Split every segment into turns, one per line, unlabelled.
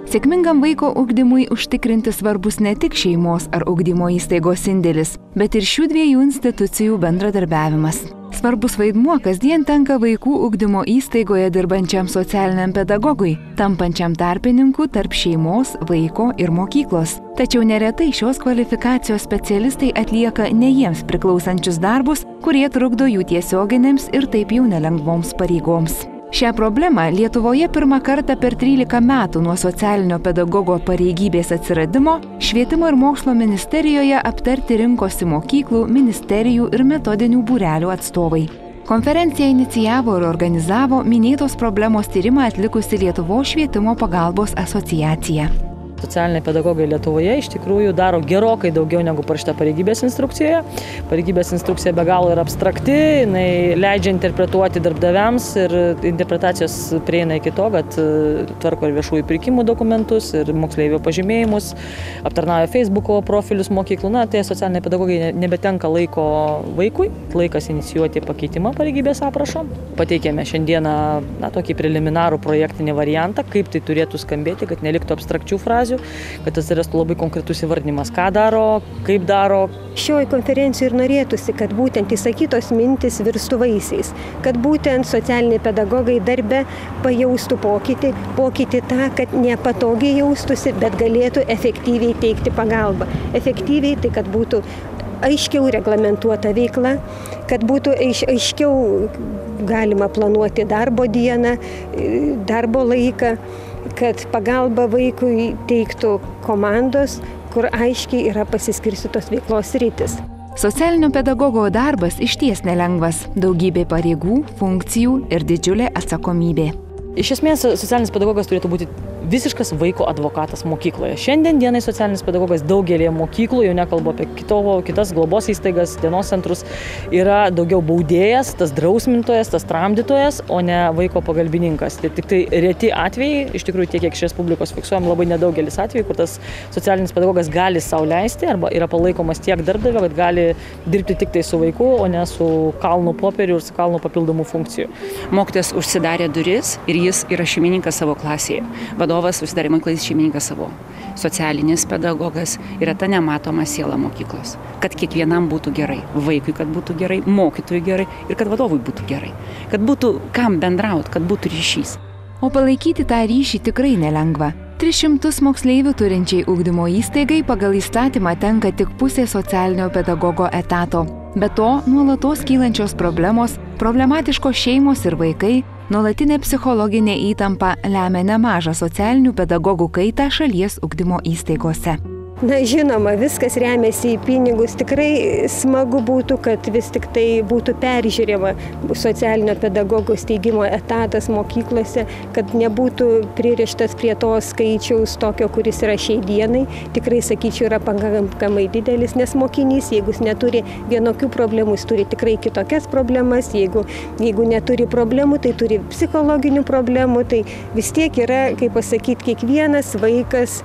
Sėkmingam vaiko ugdymui užtikrinti svarbus ne tik šeimos ar ugdymo įstaigos indėlis, bet ir šių dviejų institucijų bendradarbiavimas. Svarbus vaidmuo kasdien tenka vaikų ugdymo įstaigoje dirbančiam socialiniam pedagogui, tampančiam tarpininku tarp šeimos, vaiko ir mokyklos. Tačiau neretai šios kvalifikacijos specialistai atlieka ne jiems priklausančius darbus, kurie trukdo jų tiesioginėms ir taip jau nelengvoms pareigoms. Šią problemą Lietuvoje pirmą kartą per 13 metų nuo socialinio pedagogo pareigybės atsiradimo Švietimo ir mokslo ministerijoje aptarti rinkosi mokyklų, ministerijų ir metodinių būrelių atstovai. Konferenciją inicijavo ir organizavo minėtos problemos tyrimą atlikusi Lietuvos švietimo pagalbos asociacija.
Socialiniai pedagogai Lietuvoje iš tikrųjų daro gerokai daugiau negu parašyta pareigybės instrukcijoje. Pareigybės instrukcija be galo yra abstrakti, jinai leidžia interpretuoti darbdaviams ir interpretacijos prieina iki to, kad tvarko ir viešųjų pirkimų dokumentus, ir moksleivių pažymėjimus, aptarnauja Facebook'o profilius mokyklų. Tai socialiniai pedagogai nebetenka laiko vaikui, laikas inicijuoti pakeitimą pareigybės aprašo. Pateikėme šiandieną tokį preliminarų projektinį variantą, kaip tai turėtų skambėti, kad neliktų abstrakčių frazių, kad atsirastų labai konkretus įvardinimas, ką daro, kaip daro.
Šioj konferencijoje ir norėtųsi, kad būtent įsakytos mintis virstų vaisiais, kad būtent socialiniai pedagogai darbe pajaustų pokytį tą, kad nepatogiai jaustųsi, bet galėtų efektyviai teikti pagalbą. Efektyviai tai, kad būtų aiškiau reglamentuota veikla, kad būtų aiškiau galima planuoti darbo dieną, darbo laiką, kad pagalba vaikui teiktų komandos, kur aiškiai yra pasiskirstytos veiklos sritis.
Socialinio pedagogo darbas išties nelengvas, daugybė pareigų, funkcijų ir didžiulė atsakomybė.
Iš esmės, socialinis pedagogas turėtų būti visiškas vaiko advokatas mokykloje. Šiandien dienai socialinis pedagogas daugelėje mokyklų, jau nekalbu apie kitas globos įstaigas, dienos centrus, yra daugiau baudėjas, tas drausmintojas, tas tramdytojas, o ne vaiko pagalbininkas. Tai tik tai reti atvejai, iš tikrųjų tiek, kiek iš Respublikos fiksuojam, labai nedaugelis atvejų, kur tas socialinis pedagogas gali sau leisti arba yra palaikomas tiek darbdavio, kad gali dirbti tik tai su vaiku, o ne su kalnu popieriu ir su kalnu papildomų funkcijų.
Mokytojas užsidarė duris ir jis yra šeimininkas savo klasėje. Vadovas užsidarė mokyklais šeimininkas savo. Socialinis pedagogas yra ta nematoma siela mokyklos. Kad kiekvienam būtų gerai. Vaikui, kad būtų gerai, mokytojui gerai ir kad vadovui būtų gerai. Kad būtų kam bendrauti, kad būtų ryšys.
O palaikyti tą ryšį tikrai nelengva. 300 moksleivių turinčiai ugdymo įstaigai pagal įstatymą tenka tik pusė socialinio pedagogo etato. Be to, nuolatos kylančios problemos, problematiškos šeimos ir vaikai, nuolatinė psichologinė įtampa lemia nemažą socialinių pedagogų kaitą šalies ugdymo įstaigose.
Žinoma, viskas remiasi į pinigus. Tikrai smagu būtų, kad vis tik tai būtų peržiūrima socialinio pedagogo steigimo etatas mokyklose, kad nebūtų pririštas prie to skaičiaus tokio, kuris yra šiai dienai. Tikrai, sakyčiau, yra pakankamai didelis, nes mokinys, jeigu jis neturi vienokių problemų, jis turi tikrai kitokias problemas. Jeigu neturi problemų, tai turi psichologinių problemų. Tai vis tiek yra, kaip pasakyti, kiekvienas vaikas,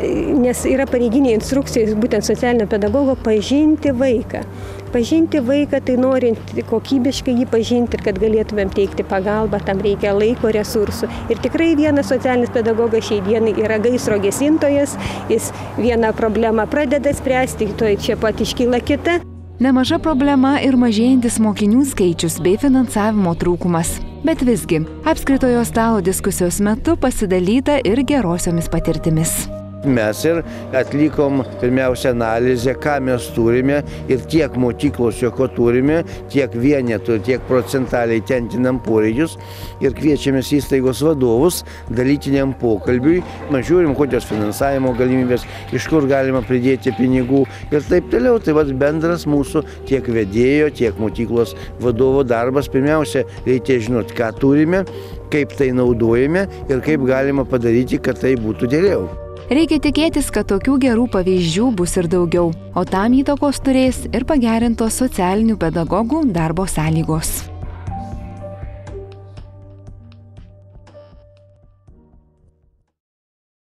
nes yra pareiginė instrukcija būtent socialinio pedagogo pažinti vaiką. Pažinti vaiką, tai norint kokybiškai jį pažinti ir kad galėtumėm teikti pagalbą, tam reikia laiko, resursų. Ir tikrai vienas socialinis pedagogas šiai dienai yra gaisro gesintojas, jis vieną problemą pradeda spręsti, to čia pat iškyla kita.
Nemaža problema ir mažėjantis mokinių skaičius bei finansavimo trūkumas. Bet visgi, apskritojo stalo diskusijos metu pasidalyta ir gerosiomis patirtimis.
Mes ir atlikom pirmiausia analizę, ką mes turime ir tiek mokyklose, ko turime, tiek vienetų, tiek procentaliai tenkinam poreikius ir kviečiamės įstaigos vadovus dalytiniam pokalbiui. Mes žiūrim, kokios finansavimo galimybės, iš kur galima pridėti pinigų ir taip toliau. Tai bendras mūsų tiek vedėjo, tiek mokyklos vadovo darbas. Pirmiausia, reikia žinoti, ką turime, kaip tai naudojame ir kaip galima padaryti, kad tai būtų geriau.
Reikia tikėtis, kad tokių gerų pavyzdžių bus ir daugiau, o tam įtakos turės ir pagerintos socialinių pedagogų darbo sąlygos.